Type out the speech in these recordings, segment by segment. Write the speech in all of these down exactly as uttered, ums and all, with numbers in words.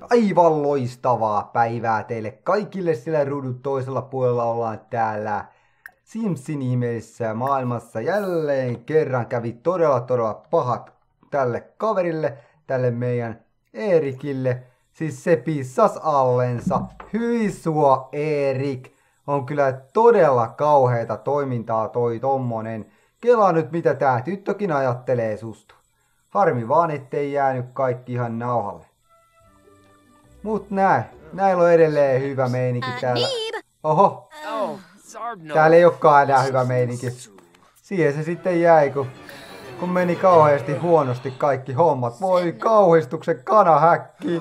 Aivan loistavaa päivää teille kaikille, sillä ruudun toisella puolella ollaan täällä Simsin ihmeellisessä maailmassa. Jälleen kerran kävi todella todella pahat tälle kaverille, tälle meidän Eerikille. Siis se pissas allensa. Hyi sua, Eerik. On kyllä todella kauheita toimintaa toi tommonen. Kelaa nyt mitä tää tyttökin ajattelee susta. Harmi vaan ettei jäänyt kaikki ihan nauhalle. Mut näin. Näillä on edelleen hyvä meininki täällä. Oho. Täällä ei olekaan enää hyvä meininki. Siihen se sitten jäi, kun, kun meni kauheasti huonosti kaikki hommat. Voi kauhistuksen kanahäkki.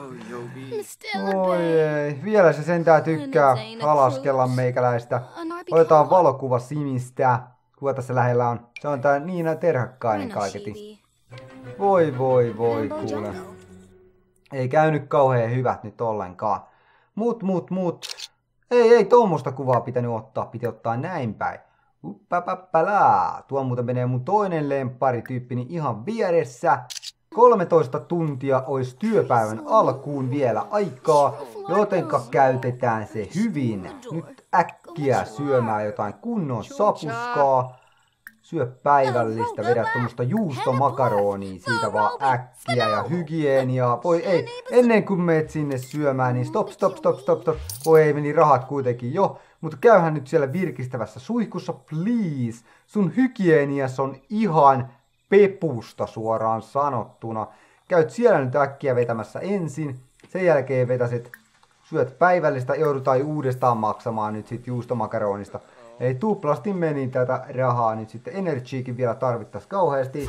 Oi ei. Vielä se sentään tykkää halaskella meikäläistä. Otetaan valokuva Simistä. Kuka tässä lähellä on? Se on tää Niina Terhakkainen kaiketi. Voi voi voi kuule. Ei käynyt kauhean hyvät nyt ollenkaan. Mut, mut, mut. Ei, ei tommosta kuvaa pitänyt ottaa. Piti ottaa näin päin. Uppapappalaa. Tuo muuten menee mun toinen lempparityyppini ihan vieressä. kolmetoista tuntia olisi työpäivän alkuun vielä aikaa, jotenka käytetään se hyvin. Nyt äkkiä syömään jotain kunnon sapuskaa. Syö päivällistä, vedä tuommoista juustomakaronia siitä vaan äkkiä ja hygieniaa. Voi ei, ennen kuin meet sinne syömään, niin stop, stop, stop, stop, stop. Voi ei, meni rahat kuitenkin jo. Mutta käyhän nyt siellä virkistävässä suihkussa, please. Sun hygienias on ihan pepusta suoraan sanottuna. Käyt siellä nyt äkkiä vetämässä ensin. Sen jälkeen vetäset, syöt päivällistä, joudutaan uudestaan maksamaan nyt sit juustomakaronista. Eli tuplasti meni tätä rahaa nyt sitten. Energiikin vielä tarvittaisi kauheasti.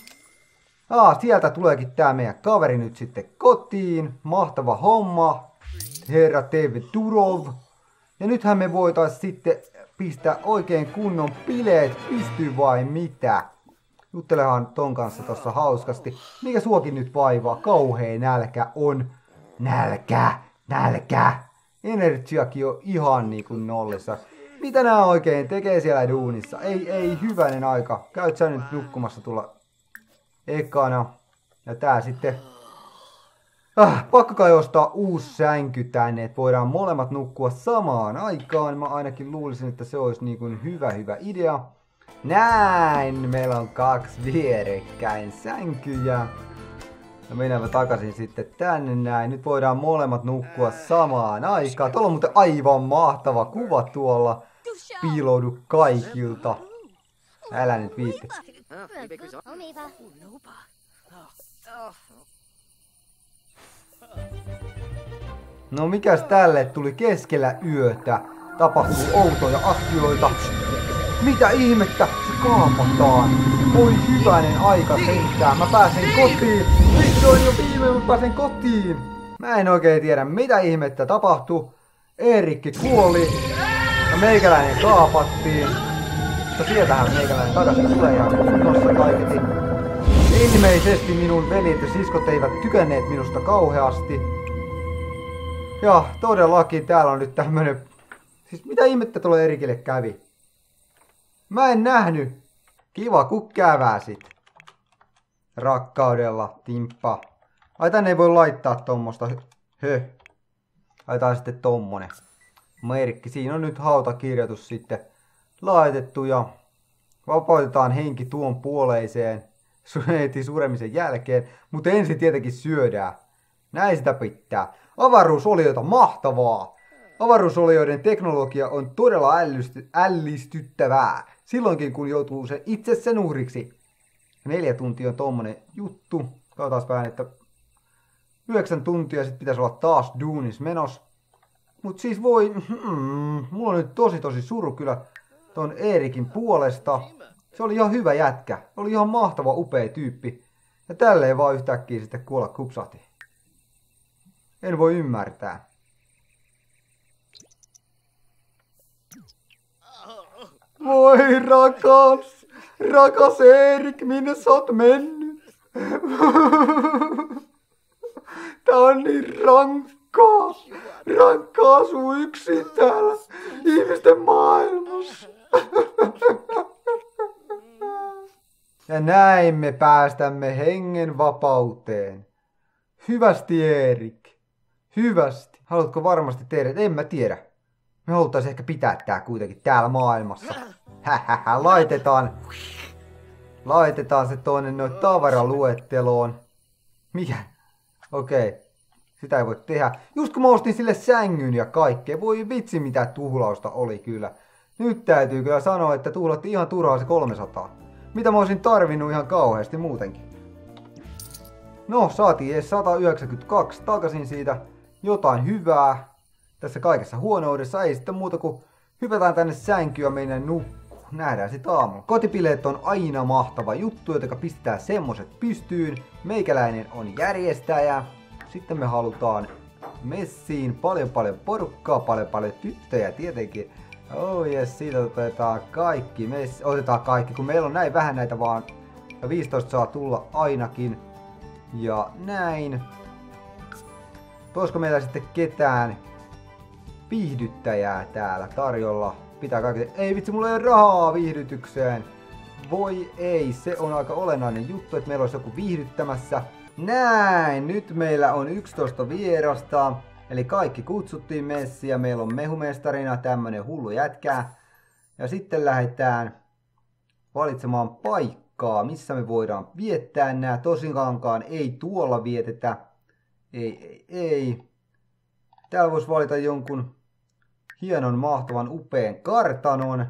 Aa, sieltä tuleekin tää meidän kaveri nyt sitten kotiin. Mahtava homma. Herra T V Durov. Ja nythän me voitais sitten pistää oikein kunnon bileet pystyy vai mitä? Juttelehan ton kanssa tossa hauskasti. Mikä suokin nyt vaivaa? Kauhea nälkä on. Nälkä, nälkä. Energiakin on ihan niinku nollissa. Mitä nää oikein tekee siellä duunissa? Ei, ei, hyvänen aika. Käyt sä nyt nukkumassa tulla ekana. Ja tää sitten... Ah, pakko kai ostaa uusi sänky tänne, että voidaan molemmat nukkua samaan aikaan. Mä ainakin luulisin, että se olisi niin kuin hyvä, hyvä idea. Näin! Meillä on kaksi vierekkäin sänkyjä. Ja mennään takaisin sitten tänne näin. Nyt voidaan molemmat nukkua samaan aikaan. Tuolla on muuten aivan mahtava kuva tuolla. Piiloudu kaikilta. Älä nyt viitti. No mikäs tälle tuli keskellä yötä? Tapahtuu outoja asioita. Mitä ihmettä? Se kaapataan. Voi hyvänen aika sentään. Mä pääsen kotiin. Vihdoin jo viimein mä pääsen kotiin. Mä en oikein tiedä mitä ihmettä tapahtui. Eerikki kuoli. Ja meikäläinen kaapattiin. Mutta sieltähän meikäläinen takaisin tulee ihan kunnossa kaiketi. Ilmeisesti minun veljet ja siskot eivät tykänneet minusta kauheasti. Ja todellakin täällä on nyt tämmönen... Siis mitä ihmettä tuolla Eerikille kävi? Mä en nähnyt. Kiva kun käväsit. Rakkaudella, Timppa. Ai tänne ei voi laittaa tommosta. Höh. Laitetaan sitten tommonen merkki. Siinä on nyt hautakirjoitus sitten laitettu ja vapautetaan henki tuon puoleiseen heti suremisen jälkeen. Mutta ensin tietenkin syödään. Näin sitä pitää. Avaruusolioita, mahtavaa! Avaruusolioiden teknologia on todella ällisty, ällistyttävää. Silloinkin kun joutuu sen itse sen uhriksi. Neljä tuntia on tommonen juttu. Katsotaan vähän, että yhdeksän tuntia sitten pitäisi olla taas duunis menos. Mut siis voi... Mm, mulla on nyt tosi tosi suru kyllä ton Eerikin puolesta. Se oli ihan hyvä jätkä. Oli ihan mahtava upea tyyppi. Ja tälleen vaan yhtäkkiä sitten kuolla kupsahti. En voi ymmärtää. Voi rakas, rakas Eerik, minne sä oot mennyt? Tää on niin rankkaa, rankkaa asua yksin täällä ihmisten maailmassa. Ja näin me päästämme hengen vapauteen. Hyvästi Eerik, Hyvästi. Haluatko varmasti tehdä? En mä tiedä. Me haluttaisiin ehkä pitää tää kuitenkin täällä maailmassa. Hähähä, laitetaan. Laitetaan se tonne noin tavaraluetteloon. Mikä? Okei. Okay. Sitä ei voi tehdä. Just kun mä ostin sille sängyn ja kaikkea. Voi vitsi mitä tuhlausta oli kyllä. Nyt täytyy kyllä sanoa, että tuhlatti ihan turhaa se kolmesataa. Mitä mä olisin tarvinnut ihan kauheasti muutenkin. No, saatiin edes sata yhdeksänkymmentäkaksi takaisin siitä. Jotain hyvää. Tässä kaikessa huonoudessa ei sitten muuta kuin hypätään tänne sänkyä meidän nukkuu. Nähdään sit aamulla. Kotipileet on aina mahtava juttu, jotenka pistetään semmoset pystyyn. Meikäläinen on järjestäjä. Sitten me halutaan messiin paljon paljon porukkaa, paljon paljon tyttöjä tietenkin. Oh yes, siitä otetaan kaikki. Me otetaan kaikki, kun meillä on näin vähän näitä vaan. Ja viisitoista saa tulla ainakin. Ja näin. Olisiko meillä sitten ketään viihdyttäjää täällä tarjolla? Pitää kaikki... Ei vitsi, mulla ei ole rahaa viihdytykseen. Voi ei, se on aika olennainen juttu, että meillä olisi joku viihdyttämässä. Näin, nyt meillä on yksitoista vierasta. Eli kaikki kutsuttiin messiin ja meillä on mehumestarina tämmönen hullu jätkä. Ja sitten lähdetään valitsemaan paikkaa, missä me voidaan viettää nää. Tosinkaankaan ei tuolla vietetä. Ei, ei, ei. Täällä voisi valita jonkun hienon, mahtavan, upean kartanon.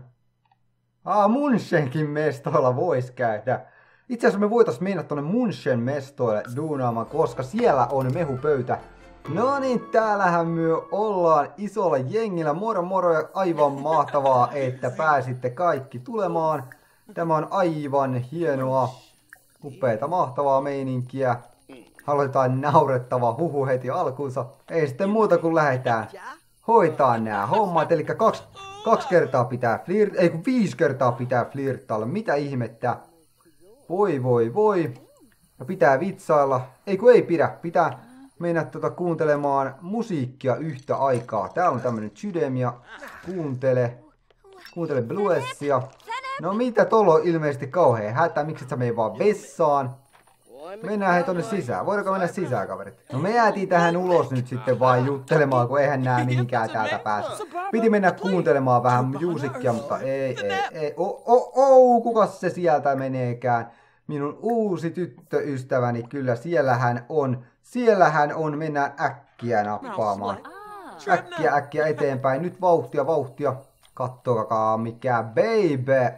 Ah, Munchenkin mestoilla voisi käydä. Itse asiassa me voitais mennä tonne Munchen mestoille duunaamaan, koska siellä on mehupöytä. No niin, täällähän me ollaan isolla jengillä. Moro moro ja aivan mahtavaa, että pääsitte kaikki tulemaan. Tämä on aivan hienoa, upeeta, mahtavaa meininkiä. Aloitetaan naurettava huhu heti alkuunsa. Ei sitten muuta kuin lähdetään hoitaa nämä hommat. Eli kaksi, kaksi kertaa pitää flirt... Ei kun viisi kertaa pitää flirttailla. Mitä ihmettä? Voi voi voi. Ja pitää vitsailla. Ei kun ei pidä. Pitää mennä tuota kuuntelemaan musiikkia yhtä aikaa. Täällä on tämmönen Sydemia. Kuuntele. Kuuntele bluesia. No mitä, tuolla on ilmeisesti kauhea hätä. Miksi et sä mene vaan vessaan? Mennään hei tonne sisään. Voidaanko mennä sisään, kaverit? No me jäätiin tähän ulos nyt sitten vaan juttelemaan, kun eihän nää mihinkään täältä pääse. Piti mennä kuuntelemaan vähän musiikkia, mutta ei, ei, ei. Oh, oh, oh, kukas se sieltä meneekään? Minun uusi tyttöystäväni, kyllä siellähän on. Siellähän on, mennään äkkiä nappaamaan. Äkkiä, äkkiä eteenpäin. Nyt vauhtia, vauhtia. Kattokaa mikä baby,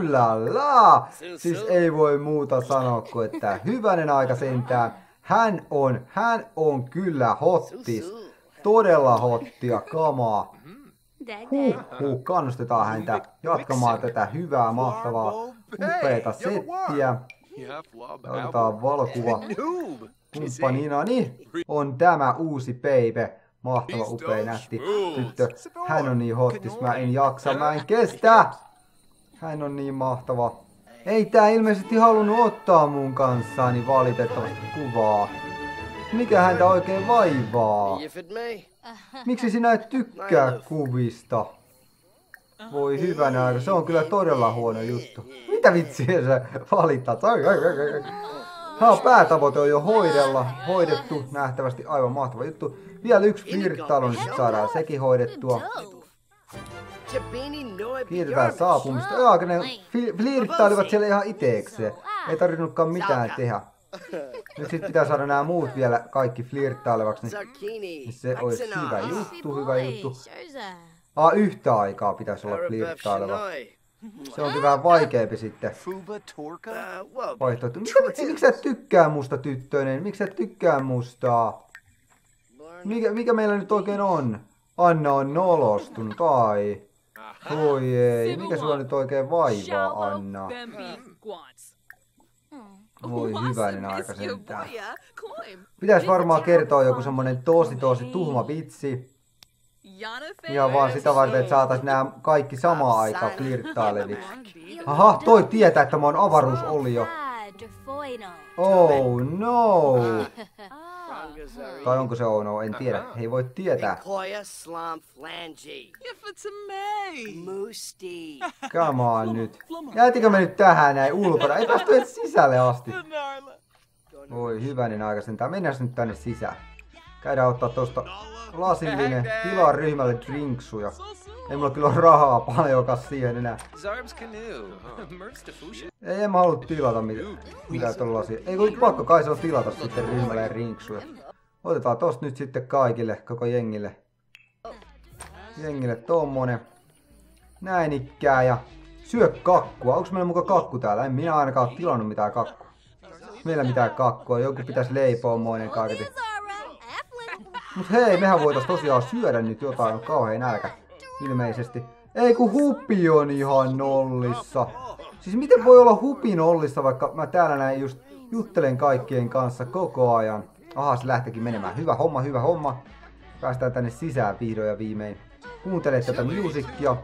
ulala! Siis ei voi muuta sanoa kuin että hyvänen aika sentään. Hän on, hän on kyllä hottis. Todella hottia kamaa. Huh, huh, kannustetaan häntä jatkamaan tätä hyvää, mahtavaa, upeata settiä. Otetaan valokuva kumppanina. Niin on tämä uusi baby. Mahtava, upea, nätti tyttö. Hän on niin hottis, mä en jaksa, mä en kestä. Hän on niin mahtava. Ei tää ilmeisesti halunnut ottaa mun kanssani valitettavasti kuvaa. Mikä häntä oikein vaivaa? Miksi sinä et tykkää kuvista? Voi hyvänä aika, se on kyllä todella huono juttu. Mitä vitsiä sä valitat? Ha, päätavoite on jo hoidella, hoidettu, nähtävästi aivan mahtava juttu. Vielä yksi flirttailu, niin sit saadaan sekin hoidettua. Kiitetään saapumista. Jaa, ne flirttailivat siellä ihan iteekseen. Ei tarvinnutkaan mitään tehdä. Nyt sit pitää saada nämä muut vielä kaikki flirttailevaksi, niin se olisi hyvä juttu, hyvä juttu. Ah, yhtä aikaa pitäisi olla flirttaileva. Se onkin vähän vaikeampi sitten. Vaihtoehto. Miksi, miksi sä et tykkää musta, tyttönen? Miksi sä et tykkää mustaa? Mikä, mikä meillä nyt oikein on? Anna on nolostunut, ai. Voi ei, mikä sulla nyt oikein vaivaa, Anna? Voi hyvänen aika sentään. Pitäis varmaan kertoa joku semmonen tosi tosi tuhma vitsi. Ihan vaan sitä varten, että saatais nää kaikki samaan aikaan flirttaileviksi. Aha, toi tietää, että mä oon avaruusolio. Oh no. Tai onko se oh no, en tiedä. He ei voi tietää. Come on nyt. Jäätikö me nyt tähän näin ulkona? Ei päästy edes sisälle asti. Voi hyvänen aika sentään. Mennään nyt tänne sisään. Käydään ottaa tosta lasillinen. Tilaa ryhmälle drinksuja. Ei mulla kyllä ole rahaa paljonkaan siihen enää. Ei, en mä halua tilata mitään, mitään tuolla lasia. Ei kun pakko kai se on tilata sitten ryhmälle drinksuja. Otetaan tosta nyt sitten kaikille, koko jengille. Jengille tommonen. Näin ikkää ja syö kakkua. Onks meillä muka kakku täällä? En minä ainakaan oo tilannut mitään kakkua. Meillä mitään kakkua. Joku pitäis leipoa moinen kaiketi. Mut hei, mehän voitais tosiaan syödä nyt jotain. On kauhean nälkä. Ilmeisesti. Ei kun Hupi on ihan nollissa. Siis miten voi olla Hupi nollissa, vaikka mä täällä näin just juttelen kaikkien kanssa koko ajan. Aha, se lähteekin menemään. Hyvä homma, hyvä homma. Päästään tänne sisään vihdoin ja viimein. Kuuntele tätä musiikkia.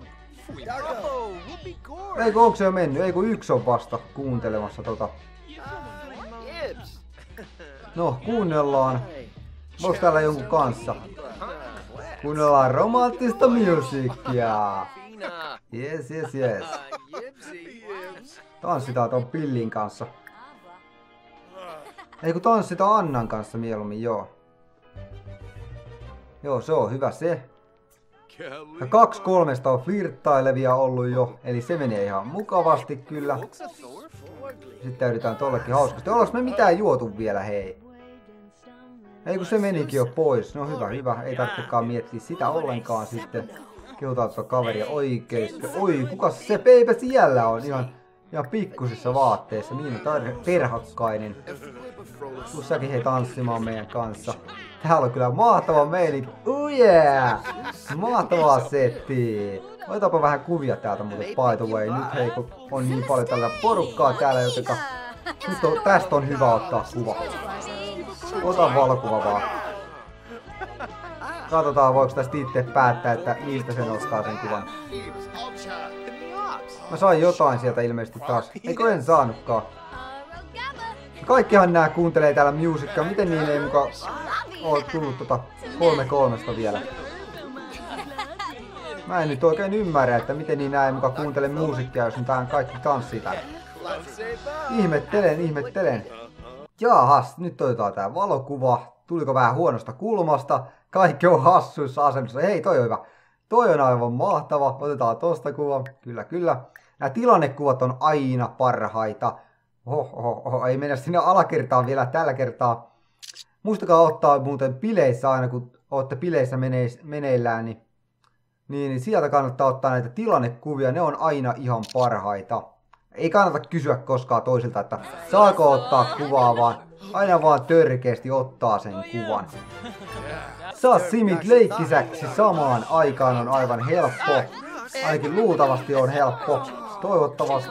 Eikö onko se jo mennyt? Eikö yksi on vasta kuuntelemassa tota. No, kuunnellaan. Onko täällä jonkun kanssa? Kuunnellaan romanttista musiikkia. Yes, yes, yes. Tanssitaan ton Pillin kanssa. Eikö tanssita Annan kanssa mieluummin, joo. Joo, se on hyvä se. Ja kaksi kolmesta on flirttailevia ollut jo, eli se menee ihan mukavasti kyllä. Sitten yritetään tollekin hauskasti. Ollaanko me mitään juotu vielä, hei? Ei kun se menikin jo pois. No hyvä, hyvä. Ei tarvitsekaan miettiä sitä ollenkaan sitten. Kehutaan tuota kaveria oikeesti. Oi, kukas se peipä siellä on? Ihan, ihan pikkusissa vaatteissa. Niin on perhakkainen. Tuu säkin hei tanssimaan meidän kanssa. Täällä on kyllä mahtava meininki. Oh yeah! Mahtavaa setti. Otetaanpa vähän kuvia täältä muuten by the way. Nyt hei kun on niin paljon tällä porukkaa täällä, jotenka nyt on, tästä on hyvä ottaa kuva. Ota valokuva vaan. Katsotaan voiko tästä itse päättää, että mistä sen ottaa sen kuvan. Mä sain jotain sieltä ilmeisesti taas. Eikö en saanutkaan? Kaikkihan nää kuuntelee täällä musiikkaa. Miten niin ei muka oo tullut tota kolme kolmesta vielä? Mä en nyt oikein ymmärrä, että miten niin nää ei muka kuuntele musiikkia, jos tähän kaikki tanssii täällä. Ihmettelen, ihmettelen. Jaahas, nyt otetaan tää valokuva. Tuliko vähän huonosta kulmasta? Kaikki on hassuissa asennossa. Hei, toi on hyvä. Toi on aivan mahtava. Otetaan tosta kuva. Kyllä, kyllä. Nämä tilannekuvat on aina parhaita. Oho, oho, oho. Ei mennä sinne alakertaan vielä tällä kertaa. Muistakaa ottaa muuten bileissä aina, kun ootte bileissä meneis, meneillään, niin, niin, niin sieltä kannattaa ottaa näitä tilannekuvia. Ne on aina ihan parhaita. Ei kannata kysyä koskaan toisilta, että saako ottaa kuvaa, vaan aina vaan törkeästi ottaa sen kuvan. Saa simit leikkisäksi samaan aikaan on aivan helppo. Ainakin luultavasti on helppo. Toivottavasti.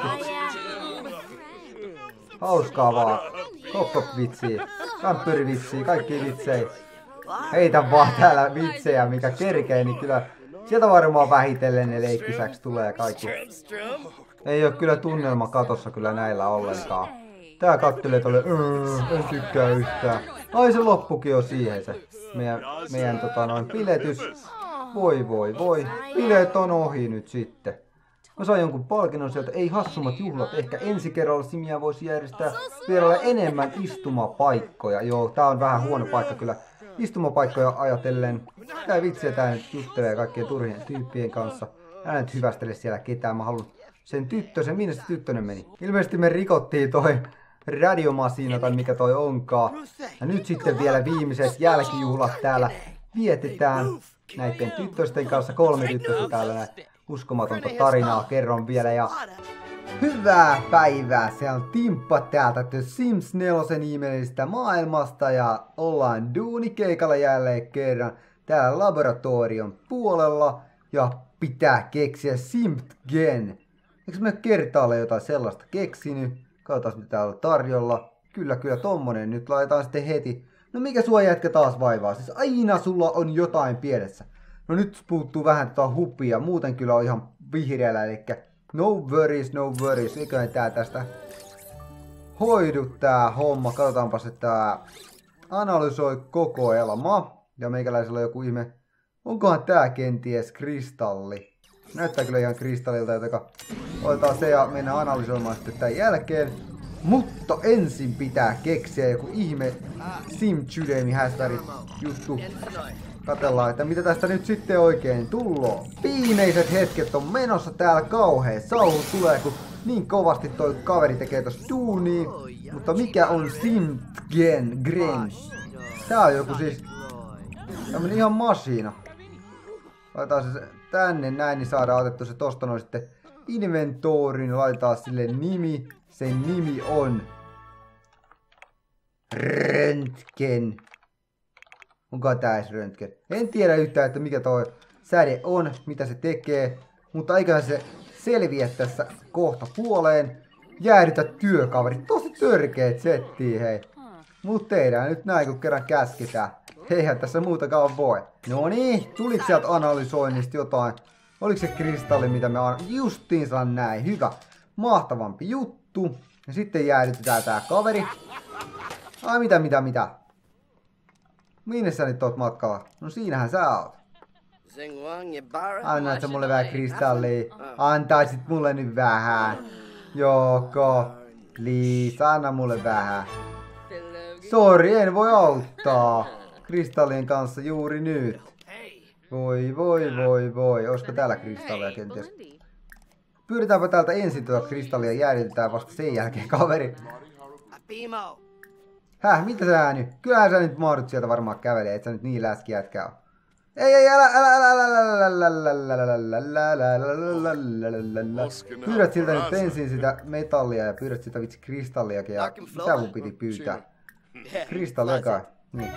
Hauskaa vaan. Kokkok-vitsiä, kämppyrivitsiä, kaikki vitsejä. Heitä vaan täällä vitsejä, mikä kerkee, niin kyllä sieltä varmaan vähitellen ne leikkisäksi tulee kaikki. Ei oo kyllä tunnelma katossa kyllä näillä ollenkaan. Tää kattelee tolle, en tykkää yhtään. Ai se loppukin on siihen se. Meidän, meidän tota noin biletys. Voi voi voi. Bileet on ohi nyt sitten. Mä sain jonkun palkinnon sieltä, ei hassummat juhlat. Ehkä ensi kerralla Simiä voisi järjestää vielä enemmän istumapaikkoja. Joo, tää on vähän huono paikka kyllä. Istumapaikkoja ajatellen. Tää vitsiä tää nyt juttelee kaikkien turhien tyyppien kanssa. Älä nyt hyvästele siellä ketään, mä haluan sen tyttösen, minne se tyttönen meni? Ilmeisesti me rikottiin toi radiomasiina tai mikä toi onkaan. Ja nyt sitten vielä viimeiset jälkijuhlat täällä vietetään näiden tyttösten kanssa. Kolme tyttöstä täällä näin. Uskomatonta tarinaa kerron vielä ja hyvää päivää! Se on Timppa täältä The Sims neljä ihmeellisestä maailmasta ja ollaan duunikeikalla jälleen kerran täällä laboratorion puolella ja pitää keksiä Simtgen. Eikö me kertaalle jotain sellaista keksinyt? Katsotaan mitä täällä on tarjolla. Kyllä, kyllä tommonen. Nyt laitetaan sitten heti. No mikä sua jätkä taas vaivaa? Siis aina sulla on jotain pielessä. No nyt puuttuu vähän tota hupia. Muuten kyllä on ihan vihreällä. Eli no worries, no worries. Eiköhän tää tästä hoidu tää homma. Katsotaanpas, että tää analysoi kokoelma. Ja meikäläisellä on joku ihme. Onkohan tää kenties kristalli? Näyttää kyllä ihan kristallilta, joten otetaan se ja mennään analysoimaan sitten tämän jälkeen. Mutta ensin pitää keksiä joku ihme Sim-Chydemi häsvärit juttu. Katellaan, että mitä tästä nyt sitten oikein tulloo. Viimeiset hetket on menossa täällä kauhea. Sauhu tulee, kun niin kovasti toi kaveri tekee tossa duunia. Mutta mikä on Simgen Gren? Tää on joku siis tämmönen ihan masiina. Laitetaan se tänne näin, niin saadaan otettu se tosta noin sitten inventoriin. Laitetaan sille nimi. Sen nimi on Röntgen. Onko tää edes Röntgen? En tiedä yhtään, että mikä toi säde on, mitä se tekee. Mutta eiköhän se selviä tässä kohta puoleen. Jäädytä työkaveri. Tosi törkeet settiä, hei. Mut tehdään nyt näin, kun kerran käsketään. Eihän tässä muutakaan voi. No niin, tuliko sieltä analysoinnista jotain? Oliko se kristalli, mitä me on? Justiinsa näin. Hyvä. Mahtavampi juttu. Ja sitten jäädytetään tää kaveri. Ai mitä, mitä, mitä? Minne sä nyt oot matkalla? No siinähän sä oot. Annaat sä mulle vähän kristallia? Antaisit mulle nyt vähän. Joko? Please, anna mulle vähän. Sori, en voi auttaa. Kristallien kanssa juuri nyt. Voi, voi, voi, voi. Olisiko täällä kristalleja kenties? Pyydetäänkö täältä ensin tuota kristallia ja jäädytetään vasta sen jälkeen kaveri. Häh, mitä sä nyt? Kyllähän sä nyt mahdut sieltä varmaan kävelee, et sä nyt niin läski jätkä oo. Ei, ei, älä, älä, älä, älä, älä, älä, älä, pyydät siltä nyt ensin sitä metallia ja pyydät sitä vitsi kristalliakin ja mitä mun piti pyytää? Kristallia kai. Niin.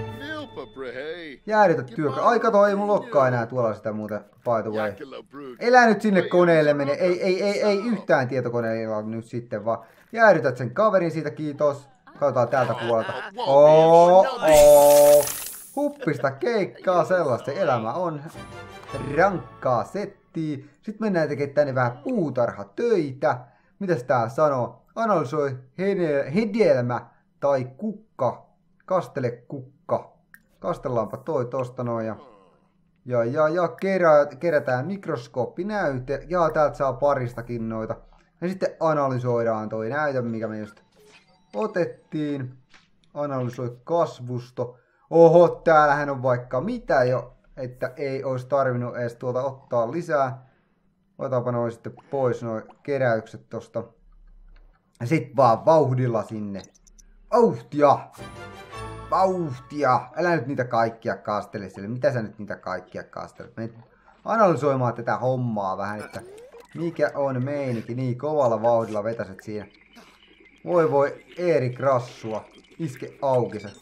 Jäädytä työkä. Ai kato, ei mulla olekaan enää tuolla sitä muuta, by the way. Elä nyt sinne koneelle mene. Ei, ei, ei, ei yhtään tietokoneella nyt sitten vaan. Jäädytät sen kaverin siitä, kiitos. Katsotaan täältä puolelta. Oo, oo. Huppista keikkaa, sellaista elämä on. Rankkaa settiä. Sitten mennään tekemään tänne vähän puutarhatöitä. Mitäs tää sanoo? Analysoi hedelmä tai kukka. Kastele kukka. Kastellaanpa toi tosta noin ja... Ja, ja, ja kerä, kerätään mikroskooppinäyte. Ja täältä saa paristakin noita. Ja sitten analysoidaan toi näyte, mikä me just otettiin. Analysoi kasvusto. Oho, täällähän on vaikka mitä jo. Että ei olisi tarvinnut edes tuolta ottaa lisää. Otetaanpa noin sitten pois noin keräykset tosta. Ja sit vaan vauhdilla sinne. Vauhtia! Vauhtia! Älä nyt niitä kaikkia kastele sille. Mitä sä nyt niitä kaikkia kastelet? Menet analysoimaan tätä hommaa vähän, että mikä on meininki. Niin kovalla vauhdilla vetäset siinä. Voi voi, Erik Rassua. Iske auki se.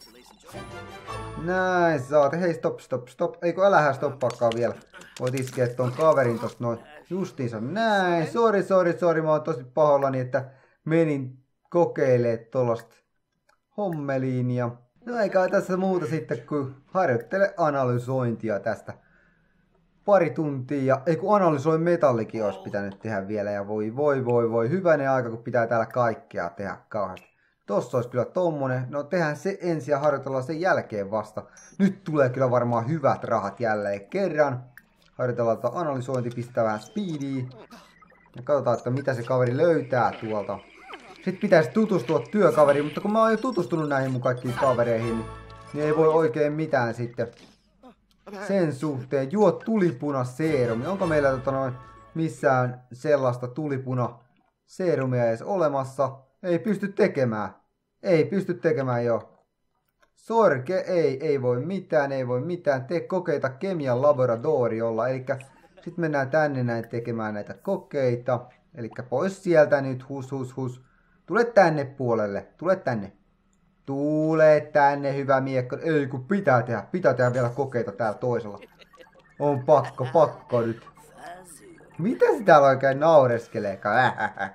Näin saat. Hei, stop, stop, stop. Eikö älähän stoppaakaan vielä. Voit iskeä ton kaverin tosta noin. Justiinsa näin. Sori, sori, sori. Mä oon tosi pahoillani, että menin kokeilemaan tollasta hommeliinia. No eikä tässä muuta sitten, kun harjoittele analysointia tästä pari tuntia. Ja ei kun analysoi metallikin olisi pitänyt tehdä vielä. Ja voi voi voi voi. Hyvänen aika, kun pitää täällä kaikkea tehdä kauheasti. Tossa olisi kyllä tommonen. No tehdään se ensin ja harjoitellaan sen jälkeen vasta. Nyt tulee kyllä varmaan hyvät rahat jälleen kerran. Harjoitellaan tätä analysointi, pistää vähän speedia. Ja katsotaan, että mitä se kaveri löytää tuolta. Sitten pitäisi tutustua työkaveriin, mutta kun mä oon jo tutustunut näihin mun kaikkiin kavereihin, niin, niin ei voi oikein mitään sitten sen suhteen. Juo tulipuna seerumi. Onko meillä tota noin missään sellaista tulipuna seerumia edes olemassa? Ei pysty tekemään. Ei pysty tekemään jo. Sorke, ei, ei voi mitään, ei voi mitään. Tee kokeita kemian laboratoriolla. Eli sitten mennään tänne näin tekemään näitä kokeita. Eli pois sieltä nyt, hus, hus, hus. Tule tänne puolelle, tule tänne. Tule tänne, hyvä miekko. Ei kun pitää tehdä, pitää tehdä vielä kokeita täällä toisella. On pakko, pakko nyt. Mitä se täällä oikein naureskeleekaan?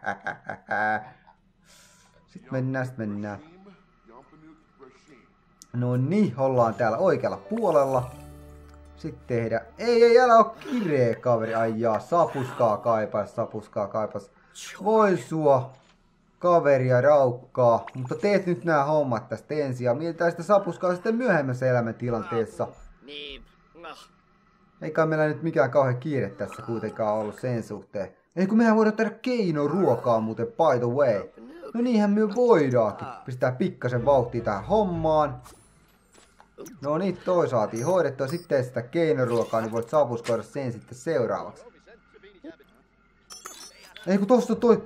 Sitten mennään, sitten mennään. No niin, ollaan täällä oikealla puolella. Sitten tehdä. Ei, ei, älä oo kireä kaveri. Ai jaa, sapuskaa kaipas, sapuskaa kaipas. Voi sua kaveria raukkaa. Mutta teet nyt nämä hommat tästä ensin ja mietitään sitä sapuskaa sitten myöhemmässä elämäntilanteessa. Eikä meillä nyt mikään kauhean kiire tässä kuitenkaan ollut sen suhteen. Ei kun mehän voidaan tehdä keinoruokaa muuten, by the way. No niinhän me voidaankin. Pistää pikkasen vauhtia tähän hommaan. No niin, toi saatiin hoidettua. Sitten sitä keinoruokaa, niin voit sapuskoida sen sitten seuraavaksi. Ei kun tosta toi...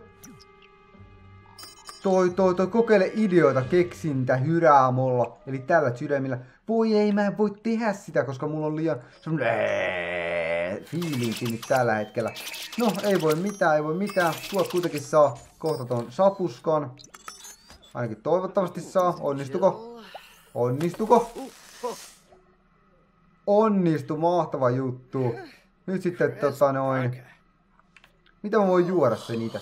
Toi, toi, toi, kokeile ideoita, keksintä, hyräämolla. Eli tällä sydämillä. Voi ei, mä en voi tehdä sitä, koska mulla on liian fiilinki nyt tällä hetkellä. No, ei voi mitään, ei voi mitään. Tuot kuitenkin saa kohta ton sapuskan. Ainakin toivottavasti saa. Onnistuko? Onnistuko? Onnistu, mahtava juttu. Nyt sitten tota noin. Mitä mä voin juoda se niitä?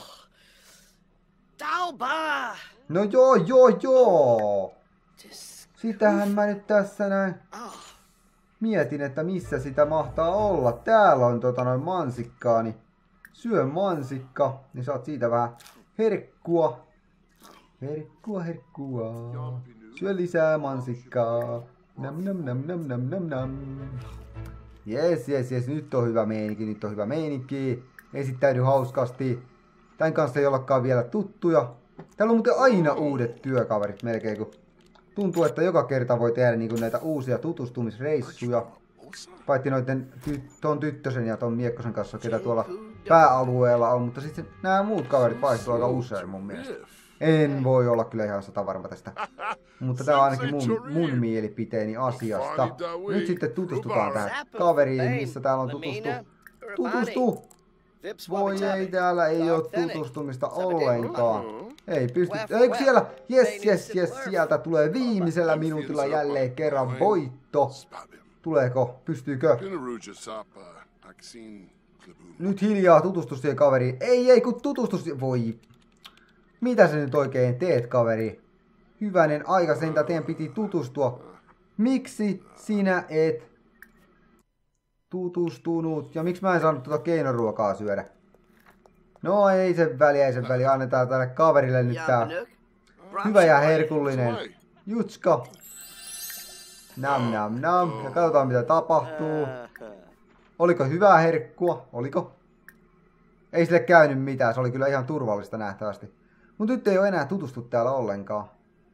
No joo, joo, joo. Sitähän mä nyt tässä näin mietin, että missä sitä mahtaa olla. Täällä on tota noin mansikkaa, niin syö mansikka, niin saat siitä vähän herkkua. Herkkua, herkkua. Syö lisää mansikkaa. Nam nam nam nam nam nam nam. Jes, jes, jes, nyt on hyvä meininki, nyt on hyvä meininki. Esittäydy hauskasti. Tän kanssa ei ollakaan vielä tuttuja. Täällä on muuten aina uudet työkaverit melkein, kun tuntuu, että joka kerta voi tehdä niin kuin näitä uusia tutustumisreissuja. Paitsi noiden ty ton tyttösen ja ton miekkosen kanssa, ketä tuolla pääalueella on. Mutta sitten nämä muut kaverit vaihtuu aika usein mun mielestä. En voi olla kyllä ihan sata varma tästä. Mutta tää on ainakin mun, mun mielipiteeni asiasta. Nyt sitten tutustutaan tähän kaveriin, missä täällä on tutustu. Tutustu! Voi ei, täällä ei oo tutustumista ollenkaan. Ei pysty. Ei siellä. Jes, jes, jes. Sieltä tulee viimeisellä minuutilla jälleen kerran voitto. Tuleeko? Pystyykö? Nyt hiljaa tutustu siihen kaveriin. Ei, ei kun tutustu siihen. Voi. Mitä sä nyt oikein teet, kaveri? Hyvänen aika, sen teidän piti tutustua. Miksi sinä et tutustunut? Ja miksi mä en saanut tuota keinoruokaa syödä? No ei sen väliä, ei sen väliä. Annetaan tälle kaverille nyt tää hyvä ja herkullinen jutska. Nam nam nam. Ja katsotaan mitä tapahtuu. Oliko hyvää herkkua? Oliko? Ei sille käynyt mitään. Se oli kyllä ihan turvallista nähtävästi. Mut nyt ei oo enää tutustu täällä ollenkaan.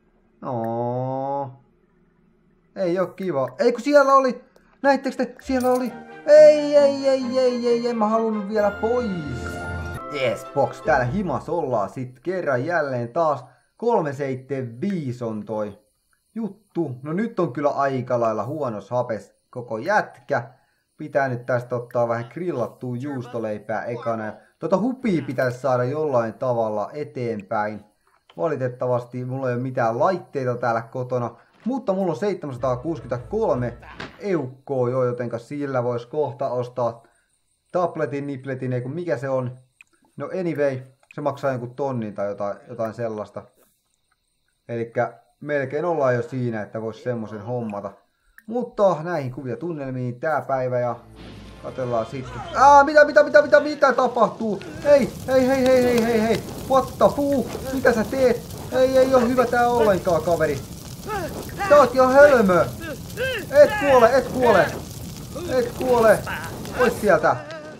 No. Ei oo kiva. Ei kun siellä oli. Näittekö te? Siellä oli. Ei, ei, ei, ei, ei. En mä halunnut vielä pois. Yes, box. Täällä himas ollaan sit kerran jälleen taas. kolme seitsemän viisi on toi juttu. No nyt on kyllä aika lailla huonos hapes koko jätkä. Pitää nyt tästä ottaa vähän grillattua juustoleipää ekana. Tota hupia pitäisi saada jollain tavalla eteenpäin. Valitettavasti mulla ei ole mitään laitteita täällä kotona. Mutta mulla on seitsemänsataakuusikymmentäkolme eukkoa jo, jotenka sillä voisi kohta ostaa tabletin, nipletin, ei kun mikä se on. No anyway, se maksaa jonkun tonnin tai jotain, jotain sellaista. Elikkä melkein ollaan jo siinä, että voisi semmoisen hommata. Mutta näihin kuvia tunnelmiin tää päivä ja katsellaan sitten. Ää, mitä, mitä, mitä, mitä, mitä tapahtuu? Hei, hei, hei, hei, hei, hei, hei. What the fuck? Mitä sä teet? Ei, ei oo hyvä tää ollenkaan, kaveri. Sä oot jo hölmö. Et kuole, et kuole. Et kuole. Pois sieltä.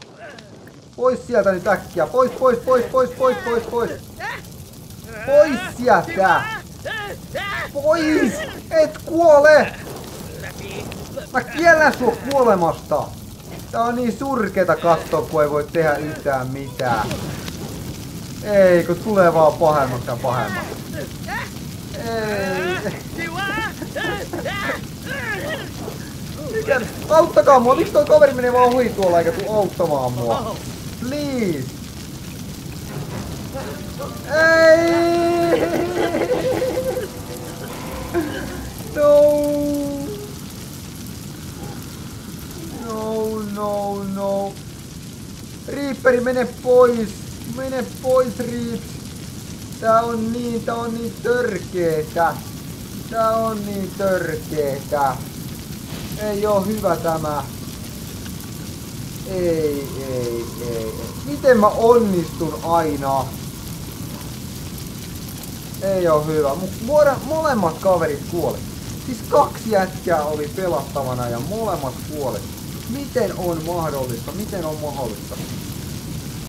Pois sieltä nyt äkkiä. Pois, pois, pois, pois, pois, pois, pois. Pois sieltä. Pois. Et kuole. Mä kiellän sua kuolemasta. Tää on niin surkeeta katsoa, kun ei voi tehdä yhtään mitään. Ei, kun tulee vaan pahemmaksi ja pahemmaksi. Ei. Mikä? Auttakaa mua! Miksi toi kaveri menee vaan ohi tuolla eikä tuu auttamaan mua? Please! Ei! No! No, no, no. Reaperi, mene pois! Mene pois, Reap! Tää on niin, tää on niin törkeetä. Tää on niin törkeetä. Ei oo hyvä tämä. Ei, ei, ei. Miten mä onnistun aina? Ei oo hyvä. Muora, molemmat kaverit kuoli. Siis kaksi jätkää oli pelattavana ja molemmat kuoli. Miten on mahdollista? Miten on mahdollista?